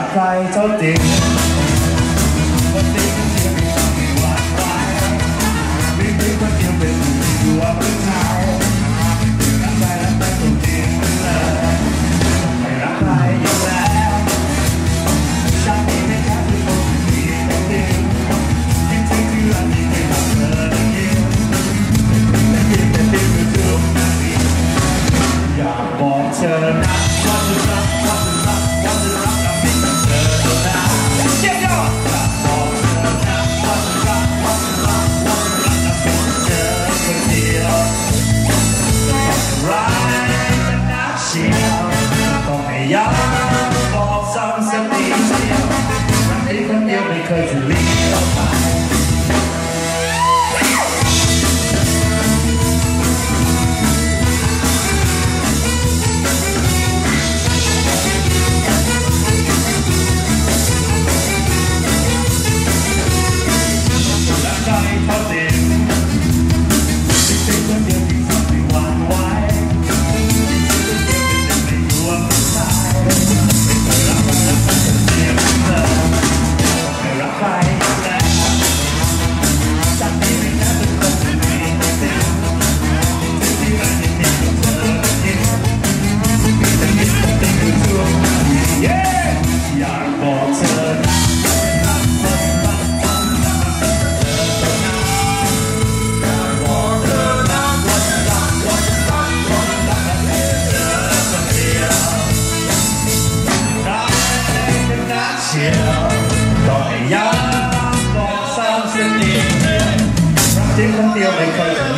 ใครเท่าจริงคนดีคนเดียวไม่หวั่นไหวมีเพียงคนเดียวเป็นอยู่ว่าเป็นเงารักใครรักใครคนเดียวเลยไม่รักใครอยู่แล้วฉันมีแค่แค่ที่คนดีคนเดียวจริงๆที่รักที่ไม่รักเธอได้ยินแต่เพียงแต่ที่ไม่ถูกนั้นอยากบอกเธอนะว่าจะรักว่าจะรักว่าจะรักกับไม่ต้องเธอเท่านั้นเยี่ยมยอดอยากบอกเธอนะว่าจะรักว่าจะรักว่าจะรักกับไม่ต้องเธอคนเดียวอยากรักแต่นักเชียวต้องให้ย้ำบอกซ้ำสักทีเดียวรักที่คนเดียวไม่เคยจะเลี้ยวไปก็ให้ย้ำบอกซ้ำสักนิดเดียวรักที่คนเดียวไม่เคย